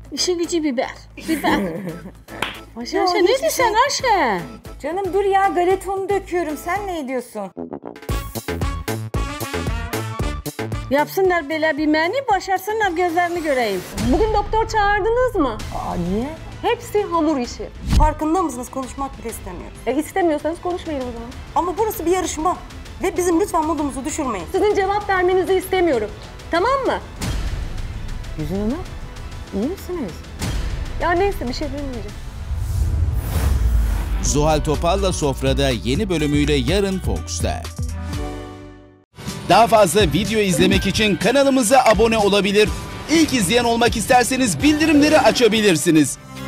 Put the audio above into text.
İşi gücü biber. Biber. Ayşe ne diyorsun Ayşe? Canım dur ya, galetonu döküyorum. Sen ne ediyorsun? Yapsınlar böyle bir menü, başarsınlar, gözlerini göreyim. Bugün doktor çağırdınız mı? Aa niye? Hepsi hamur işi. Farkında mısınız? Konuşmak bile istemiyoruz. İstemiyorsanız konuşmayın o zaman. Ama burası bir yarışma. Ve bizim lütfen modumuzu düşürmeyin. Sizin cevap vermenizi istemiyorum. Tamam mı? Güzin Hanım, iyi misiniz? Ya neyse, bir şey demeyeceğim. Zuhal Topal'la Sofra'da yeni bölümüyle yarın Fox'ta. Daha fazla video izlemek için kanalımıza abone olabilir. İlk izleyen olmak isterseniz bildirimleri açabilirsiniz.